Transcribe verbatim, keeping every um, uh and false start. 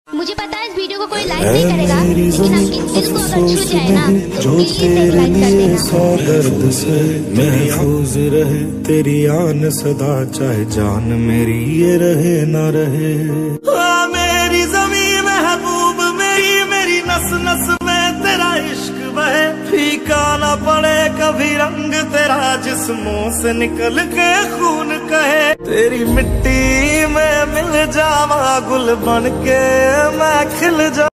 मुझे पता है इस वीडियो को कोई लाइक नहीं करेगा, लेकिन आप इस दिल को अगर छू जाए ना तो प्लीज एक लाइक कर देना। सौ दर्द से महफूज रहे तेरी आन सदा, चाहे जान मेरी ये रहे ना रहे। आ, मेरी ज़मीं महबूब मेरी मेरी नस नस में तेरा इश्क बहे, फीका ना पड़े कभी रंग तेरा जिस्मों से निकल के खून कहे। तेरी मिट्टी में मिल जावा गुल बन के मैं खिल जा।